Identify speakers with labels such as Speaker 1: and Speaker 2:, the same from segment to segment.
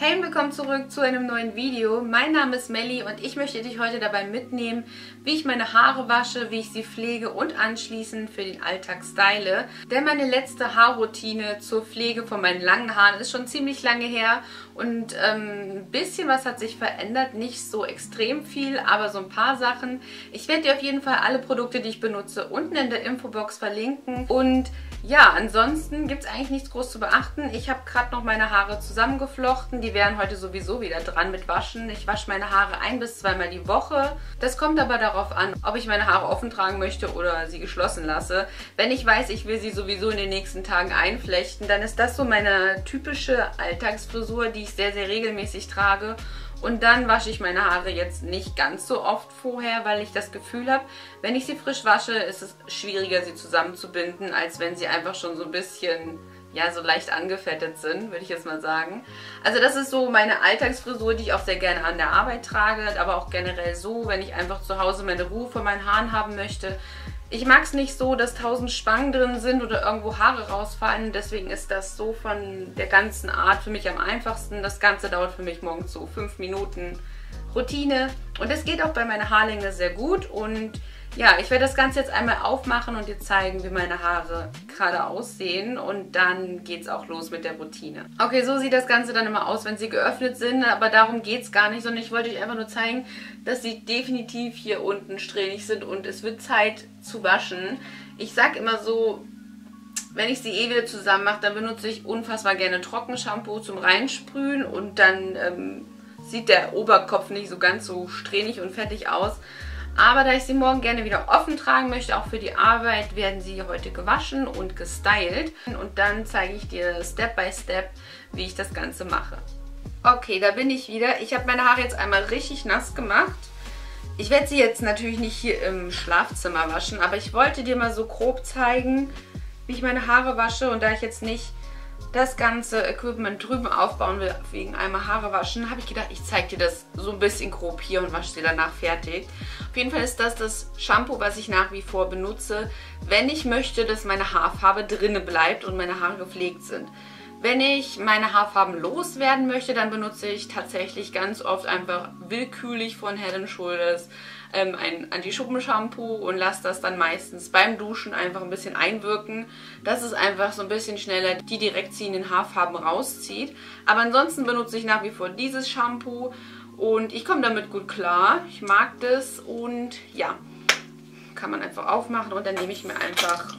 Speaker 1: Hey und willkommen zurück zu einem neuen Video. Mein Name ist Melli und ich möchte dich heute dabei mitnehmen, wie ich meine Haare wasche, wie ich sie pflege und anschließend für den Alltag style. Denn meine letzte Haarroutine zur Pflege von meinen langen Haaren ist schon ziemlich lange her und ein bisschen was hat sich verändert. Nicht so extrem viel, aber so ein paar Sachen. Ich werde dir auf jeden Fall alle Produkte, die ich benutze, unten in der Infobox verlinken. Und ja, ansonsten gibt es eigentlich nichts groß zu beachten. Ich habe gerade noch meine Haare zusammengeflochten. Die wären heute sowieso wieder dran mit Waschen. Ich wasche meine Haare 1- bis 2-mal die Woche. Das kommt aber darauf an, ob ich meine Haare offen tragen möchte oder sie geschlossen lasse. Wenn ich weiß, ich will sie sowieso in den nächsten Tagen einflechten, dann ist das so meine typische Alltagsfrisur, die ich sehr, sehr regelmäßig trage. Und dann wasche ich meine Haare jetzt nicht ganz so oft vorher, weil ich das Gefühl habe, wenn ich sie frisch wasche, ist es schwieriger, sie zusammenzubinden, als wenn sie einfach schon so ein bisschen, ja, so leicht angefettet sind, würde ich jetzt mal sagen. Also das ist so meine Alltagsfrisur, die ich auch sehr gerne an der Arbeit trage, aber auch generell so, wenn ich einfach zu Hause meine Ruhe von meinen Haaren haben möchte. Ich mag es nicht so, dass 1000 Spangen drin sind oder irgendwo Haare rausfallen. Deswegen ist das so von der ganzen Art für mich am einfachsten. Das Ganze dauert für mich morgens so 5 Minuten Routine. Und das geht auch bei meiner Haarlänge sehr gut. Und ja, ich werde das Ganze jetzt einmal aufmachen und dir zeigen, wie meine Haare gerade aussehen. Und dann geht es auch los mit der Routine. Okay, so sieht das Ganze dann immer aus, wenn sie geöffnet sind. Aber darum geht es gar nicht, sondern ich wollte euch einfach nur zeigen, dass sie definitiv hier unten strähnig sind. Und es wird Zeit zu waschen. Ich sag immer so, wenn ich sie eh wieder zusammen mache, dann benutze ich unfassbar gerne Trockenshampoo zum Reinsprühen. Und dann sieht der Oberkopf nicht so ganz so strähnig und fettig aus. Aber da ich sie morgen gerne wieder offen tragen möchte, auch für die Arbeit, werden sie heute gewaschen und gestylt. Und dann zeige ich dir Step by Step, wie ich das Ganze mache. Okay, da bin ich wieder. Ich habe meine Haare jetzt einmal richtig nass gemacht. Ich werde sie jetzt natürlich nicht hier im Schlafzimmer waschen, aber ich wollte dir mal so grob zeigen, wie ich meine Haare wasche. Und da ich jetzt nicht das ganze Equipment drüben aufbauen will, wegen einmal Haare waschen, habe ich gedacht, ich zeige dir das so ein bisschen grob hier und wasche sie danach fertig. Auf jeden Fall ist das Shampoo, was ich nach wie vor benutze, wenn ich möchte, dass meine Haarfarbe drinne bleibt und meine Haare gepflegt sind. Wenn ich meine Haarfarben loswerden möchte, dann benutze ich tatsächlich ganz oft einfach willkürlich von Head & Shoulders ein Anti-Schuppen-Shampoo und lasse das dann meistens beim Duschen einfach ein bisschen einwirken, dass es einfach so ein bisschen schneller die direkt ziehenden Haarfarben rauszieht. Aber ansonsten benutze ich nach wie vor dieses Shampoo und ich komme damit gut klar. Ich mag das und ja, kann man einfach aufmachen und dann nehme ich mir einfach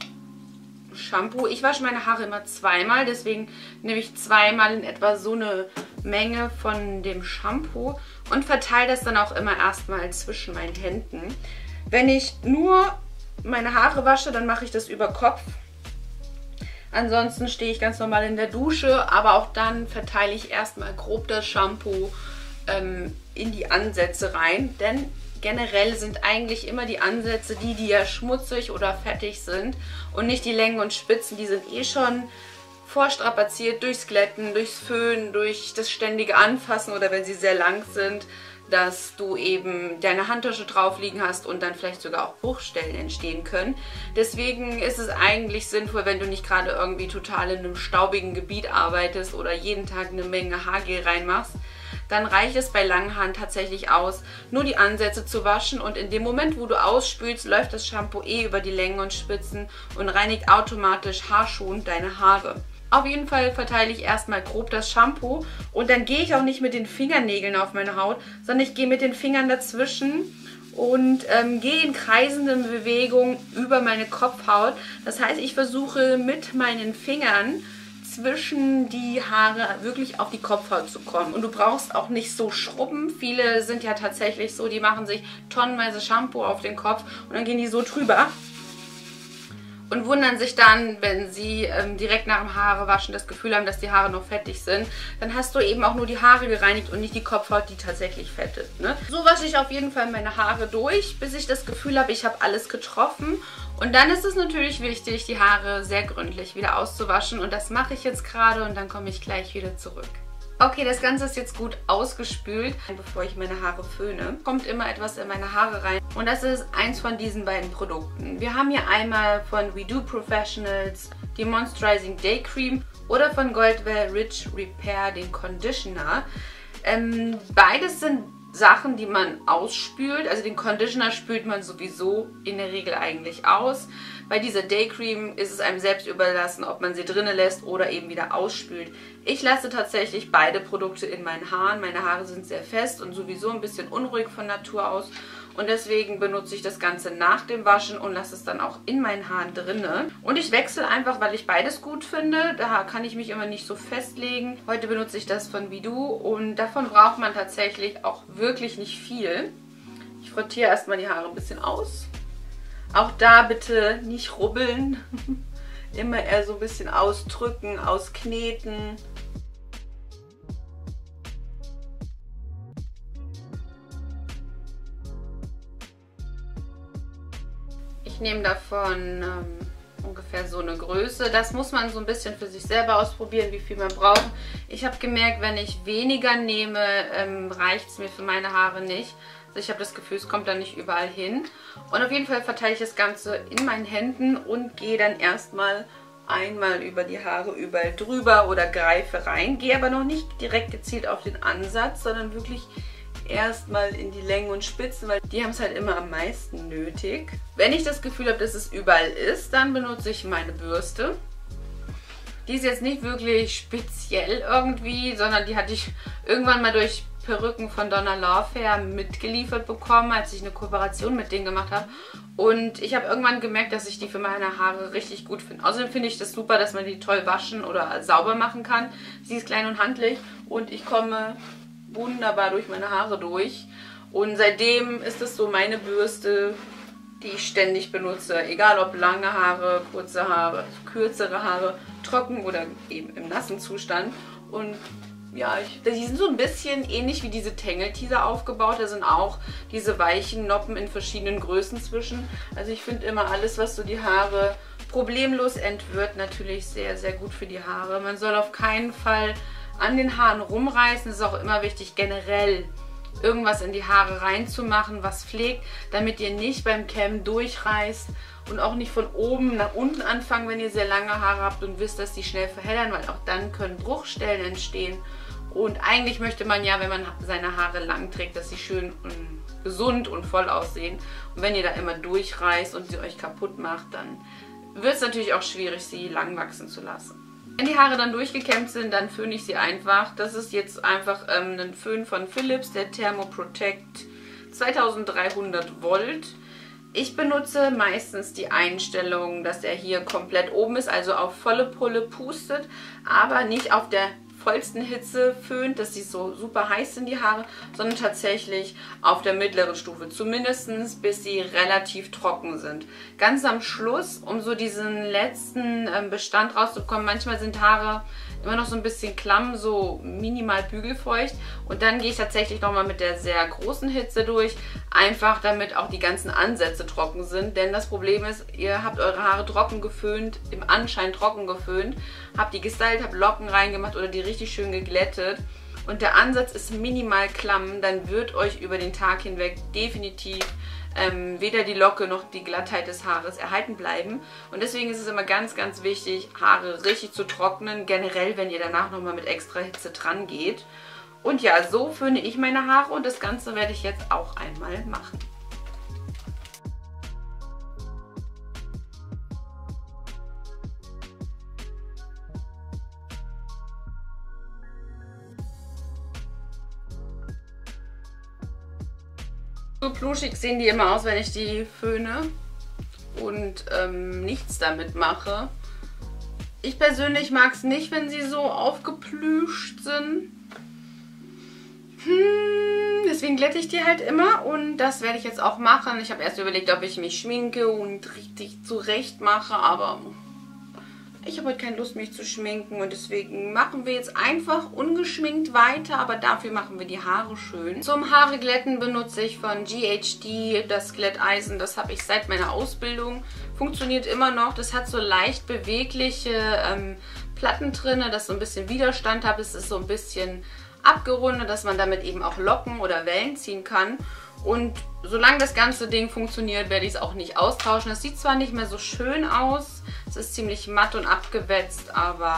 Speaker 1: Shampoo. Ich wasche meine Haare immer 2-mal, deswegen nehme ich 2-mal in etwa so eine Menge von dem Shampoo und verteile das dann auch immer erstmal zwischen meinen Händen. Wenn ich nur meine Haare wasche, dann mache ich das über Kopf. Ansonsten stehe ich ganz normal in der Dusche, aber auch dann verteile ich erstmal grob das Shampoo in die Ansätze rein, denn generell sind eigentlich immer die Ansätze die ja schmutzig oder fettig sind und nicht die Längen und Spitzen, die sind eh schon vorstrapaziert durchs Glätten, durchs Föhnen, durch das ständige Anfassen oder wenn sie sehr lang sind, dass du eben deine Handtasche drauf liegen hast und dann vielleicht sogar auch Bruchstellen entstehen können. Deswegen ist es eigentlich sinnvoll, wenn du nicht gerade irgendwie total in einem staubigen Gebiet arbeitest oder jeden Tag eine Menge Haargel reinmachst, dann reicht es bei langen Haaren tatsächlich aus, nur die Ansätze zu waschen und in dem Moment, wo du ausspülst, läuft das Shampoo eh über die Längen und Spitzen und reinigt automatisch haarschonend deine Haare. Auf jeden Fall verteile ich erstmal grob das Shampoo und dann gehe ich auch nicht mit den Fingernägeln auf meine Haut, sondern ich gehe mit den Fingern dazwischen und gehe in kreisenden Bewegungen über meine Kopfhaut. Das heißt, ich versuche mit meinen Fingern zwischen die Haare wirklich auf die Kopfhaut zu kommen. Und du brauchst auch nicht so schrubben. Viele sind ja tatsächlich so, die machen sich tonnenweise Shampoo auf den Kopf und dann gehen die so drüber und wundern sich dann, wenn sie direkt nach dem Haarewaschen das Gefühl haben, dass die Haare noch fettig sind. Dann hast du eben auch nur die Haare gereinigt und nicht die Kopfhaut, die tatsächlich fettet. Ne? So wasche ich auf jeden Fall meine Haare durch, bis ich das Gefühl habe, ich habe alles getroffen. Und dann ist es natürlich wichtig, die Haare sehr gründlich wieder auszuwaschen. Und das mache ich jetzt gerade und dann komme ich gleich wieder zurück. Okay, das Ganze ist jetzt gut ausgespült. Bevor ich meine Haare föhne, kommt immer etwas in meine Haare rein. Und das ist eins von diesen beiden Produkten. Wir haben hier einmal von WeDo Professionals die Moisturizing Day Cream oder von Goldwear Rich Repair den Conditioner. Beides sind Sachen, die man ausspült. Also den Conditioner spült man sowieso in der Regel eigentlich aus. Bei dieser Day Cream ist es einem selbst überlassen, ob man sie drinnen lässt oder eben wieder ausspült. Ich lasse tatsächlich beide Produkte in meinen Haaren. Meine Haare sind sehr fest und sowieso ein bisschen unruhig von Natur aus. Und deswegen benutze ich das Ganze nach dem Waschen und lasse es dann auch in meinen Haaren drinne. Und ich wechsle einfach, weil ich beides gut finde. Da kann ich mich immer nicht so festlegen. Heute benutze ich das von Vidu und davon braucht man tatsächlich auch wirklich nicht viel. Ich frottiere erstmal die Haare ein bisschen aus. Auch da bitte nicht rubbeln. Immer eher so ein bisschen ausdrücken, auskneten. Ich nehme davon ungefähr so eine Größe. Das muss man so ein bisschen für sich selber ausprobieren, wie viel man braucht. Ich habe gemerkt, wenn ich weniger nehme, reicht es mir für meine Haare nicht. Also ich habe das Gefühl, es kommt dann nicht überall hin. Und auf jeden Fall verteile ich das Ganze in meinen Händen und gehe dann erstmal einmal über die Haare überall drüber oder greife rein. Gehe aber noch nicht direkt gezielt auf den Ansatz, sondern wirklich erstmal in die Längen und Spitzen, weil die haben es halt immer am meisten nötig. Wenn ich das Gefühl habe, dass es überall ist, dann benutze ich meine Bürste. Die ist jetzt nicht wirklich speziell irgendwie, sondern die hatte ich irgendwann mal durch Perücken von Donna Lawfair mitgeliefert bekommen, als ich eine Kooperation mit denen gemacht habe. Und ich habe irgendwann gemerkt, dass ich die für meine Haare richtig gut finde. Außerdem finde ich das super, dass man die toll waschen oder sauber machen kann. Sie ist klein und handlich und ich komme wunderbar durch meine Haare durch. Und seitdem ist es so meine Bürste, die ich ständig benutze. Egal ob lange Haare, kurze Haare, kürzere Haare, trocken oder eben im nassen Zustand. Und ja, die sind so ein bisschen ähnlich wie diese Tangle-Teaser aufgebaut. Da sind auch diese weichen Noppen in verschiedenen Größen zwischen. Also ich finde immer alles, was so die Haare problemlos entwirrt, natürlich sehr, sehr gut für die Haare. Man soll auf keinen Fall an den Haaren rumreißen. Es ist auch immer wichtig, generell irgendwas in die Haare reinzumachen, was pflegt, damit ihr nicht beim Kämmen durchreißt und auch nicht von oben nach unten anfangen, wenn ihr sehr lange Haare habt und wisst, dass die schnell verheddern, weil auch dann können Bruchstellen entstehen. Und eigentlich möchte man ja, wenn man seine Haare lang trägt, dass sie schön und gesund und voll aussehen. Und wenn ihr da immer durchreißt und sie euch kaputt macht, dann wird es natürlich auch schwierig, sie lang wachsen zu lassen. Wenn die Haare dann durchgekämmt sind, dann föhne ich sie einfach. Das ist jetzt einfach ein Föhn von Philips, der Thermo Protect 2300 Volt. Ich benutze meistens die Einstellung, dass er hier komplett oben ist, also auf volle Pulle pustet, aber nicht auf der vollsten Hitze föhnt, dass sie so super heiß sind, die Haare, sondern tatsächlich auf der mittleren Stufe, zumindest bis sie relativ trocken sind. Ganz am Schluss, um so diesen letzten Bestand rauszubekommen, manchmal sind Haare immer noch so ein bisschen klamm, so minimal bügelfeucht und dann gehe ich tatsächlich nochmal mit der sehr großen Hitze durch, einfach damit auch die ganzen Ansätze trocken sind, denn das Problem ist, ihr habt eure Haare trocken geföhnt, im Anschein trocken geföhnt, habt die gestylt, habt Locken reingemacht oder die richtig schön geglättet und der Ansatz ist minimal klamm, dann wird euch über den Tag hinweg definitiv weder die Locke noch die Glattheit des Haares erhalten bleiben. Und deswegen ist es immer ganz, ganz wichtig, Haare richtig zu trocknen, generell, wenn ihr danach nochmal mit extra Hitze dran geht. Und ja, so föhne ich meine Haare und das Ganze werde ich jetzt auch einmal machen. So pluschig sehen die immer aus, wenn ich die föhne und nichts damit mache. Ich persönlich mag es nicht, wenn sie so aufgeplüscht sind. Deswegen glätte ich die halt immer und das werde ich jetzt auch machen. Ich habe erst überlegt, ob ich mich schminke und richtig zurecht mache, aber ich habe heute keine Lust, mich zu schminken und deswegen machen wir jetzt einfach ungeschminkt weiter, aber dafür machen wir die Haare schön. Zum Haare glätten benutze ich von GHD das Glätteisen, das habe ich seit meiner Ausbildung. Funktioniert immer noch, das hat so leicht bewegliche Platten drin, das so ein bisschen Widerstand hat, es ist so ein bisschen abgerundet, dass man damit eben auch Locken oder Wellen ziehen kann. Und solange das ganze Ding funktioniert, werde ich es auch nicht austauschen. Es sieht zwar nicht mehr so schön aus, es ist ziemlich matt und abgewetzt, aber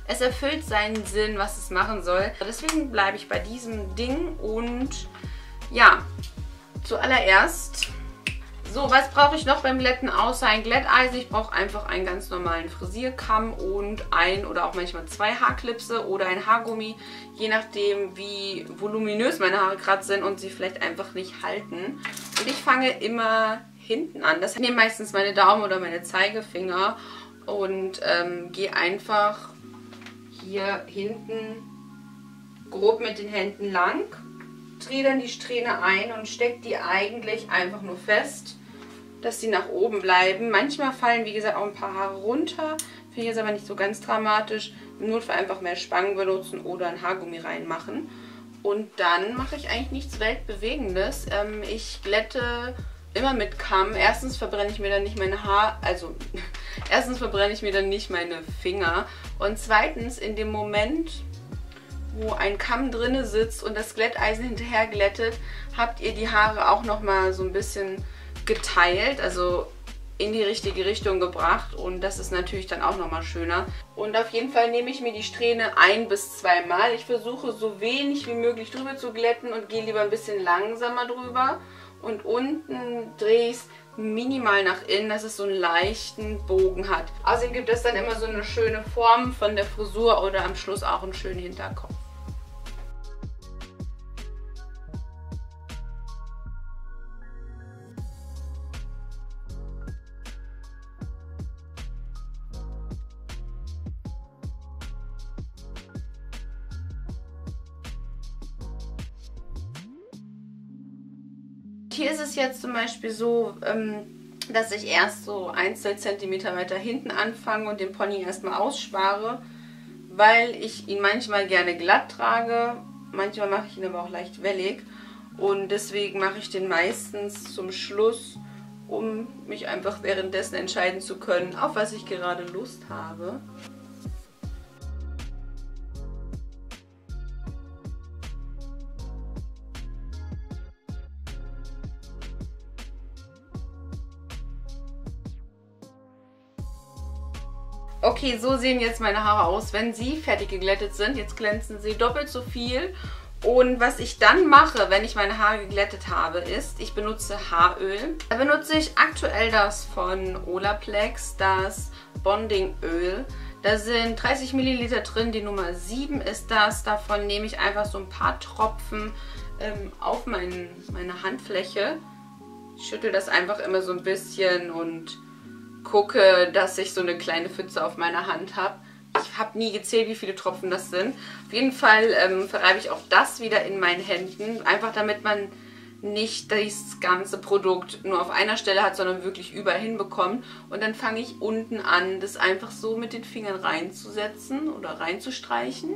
Speaker 1: Es erfüllt seinen Sinn, was es machen soll. Deswegen bleibe ich bei diesem Ding und ja, zuallererst... So, was brauche ich noch beim Glätten außer ein Glätteisen? Ich brauche einfach einen ganz normalen Frisierkamm und ein oder auch manchmal 2 Haarklipse oder ein Haargummi, je nachdem wie voluminös meine Haare gerade sind und sie vielleicht einfach nicht halten. Und ich fange immer hinten an. Das sind meistens meine Daumen oder meine Zeigefinger und gehe einfach hier hinten grob mit den Händen lang, drehe dann die Strähne ein und stecke die eigentlich einfach nur fest, dass sie nach oben bleiben. Manchmal fallen, wie gesagt, auch ein paar Haare runter. Finde ich jetzt aber nicht so ganz dramatisch. Im Notfall einfach mehr Spangen benutzen oder ein Haargummi reinmachen. Und dann mache ich eigentlich nichts Weltbewegendes. Ich glätte immer mit Kamm. Erstens verbrenne ich mir dann nicht meine erstens verbrenne ich mir dann nicht meine Finger. Und zweitens, in dem Moment, wo ein Kamm drinne sitzt und das Glätteisen hinterher glättet, habt ihr die Haare auch nochmal so ein bisschen geteilt, also in die richtige Richtung gebracht und das ist natürlich dann auch nochmal schöner. Und auf jeden Fall nehme ich mir die Strähne 1 bis 2 Mal. Ich versuche so wenig wie möglich drüber zu glätten und gehe lieber ein bisschen langsamer drüber. Und unten drehe ich es minimal nach innen, dass es so einen leichten Bogen hat. Außerdem gibt es dann immer so eine schöne Form von der Frisur oder am Schluss auch einen schönen Hinterkopf. Hier ist es jetzt zum Beispiel so, dass ich erst so 1-2 cm weiter hinten anfange und den Pony erstmal ausspare, weil ich ihn manchmal gerne glatt trage, manchmal mache ich ihn aber auch leicht wellig und deswegen mache ich den meistens zum Schluss, um mich einfach währenddessen entscheiden zu können, auf was ich gerade Lust habe. Okay, so sehen jetzt meine Haare aus, wenn sie fertig geglättet sind. Jetzt glänzen sie doppelt so viel. Und was ich dann mache, wenn ich meine Haare geglättet habe, ist, ich benutze Haaröl. Da benutze ich aktuell das von Olaplex, das Bonding-Öl. Da sind 30 Milliliter drin, die Nummer 7 ist das. Davon nehme ich einfach so ein paar Tropfen auf meine Handfläche. Ich schüttel das einfach immer so ein bisschen und gucke, dass ich so eine kleine Pfütze auf meiner Hand habe. Ich habe nie gezählt, wie viele Tropfen das sind. Auf jeden Fall verreibe ich auch das wieder in meinen Händen. Einfach damit man nicht das ganze Produkt nur auf einer Stelle hat, sondern wirklich überall hinbekommt. Und dann fange ich unten an, das einfach so mit den Fingern reinzusetzen oder reinzustreichen.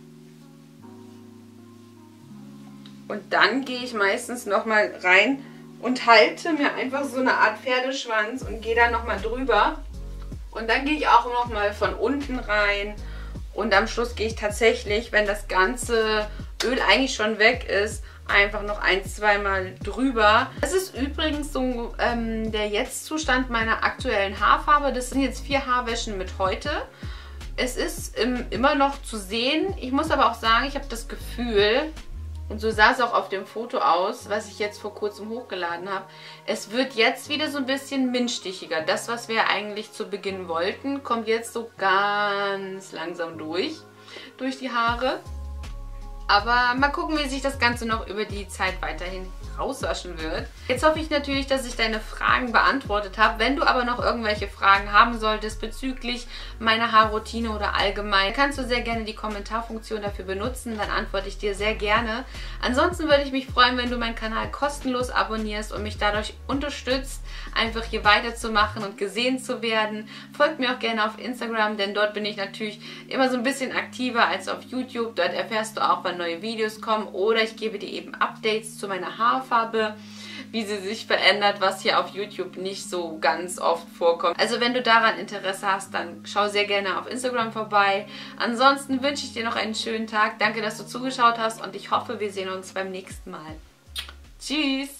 Speaker 1: Und dann gehe ich meistens nochmal rein und halte mir einfach so eine Art Pferdeschwanz und gehe da nochmal drüber. Und dann gehe ich auch nochmal von unten rein. Und am Schluss gehe ich tatsächlich, wenn das ganze Öl eigentlich schon weg ist, einfach noch 1-2 Mal drüber. Das ist übrigens so der Jetzt-Zustand meiner aktuellen Haarfarbe. Das sind jetzt 4 Haarwäschen mit heute. Es ist immer noch zu sehen. Ich muss aber auch sagen, ich habe das Gefühl... Und so sah es auch auf dem Foto aus, was ich jetzt vor kurzem hochgeladen habe. Es wird jetzt wieder so ein bisschen minzstichiger. Das, was wir eigentlich zu Beginn wollten, kommt jetzt so ganz langsam durch die Haare. Aber mal gucken, wie sich das Ganze noch über die Zeit weiterhin rauswaschen wird. Jetzt hoffe ich natürlich, dass ich deine Fragen beantwortet habe. Wenn du aber noch irgendwelche Fragen haben solltest bezüglich meiner Haarroutine oder allgemein, kannst du sehr gerne die Kommentarfunktion dafür benutzen. Dann antworte ich dir sehr gerne. Ansonsten würde ich mich freuen, wenn du meinen Kanal kostenlos abonnierst und mich dadurch unterstützt, einfach hier weiterzumachen und gesehen zu werden. Folgt mir auch gerne auf Instagram, denn dort bin ich natürlich immer so ein bisschen aktiver als auf YouTube. Dort erfährst du auch, wann neue Videos kommen oder ich gebe dir eben Updates zu meiner Haarfarbe, wie sie sich verändert, was hier auf YouTube nicht so ganz oft vorkommt. Also wenn du daran Interesse hast, dann schau sehr gerne auf Instagram vorbei. Ansonsten wünsche ich dir noch einen schönen Tag. Danke, dass du zugeschaut hast und ich hoffe, wir sehen uns beim nächsten Mal. Tschüss!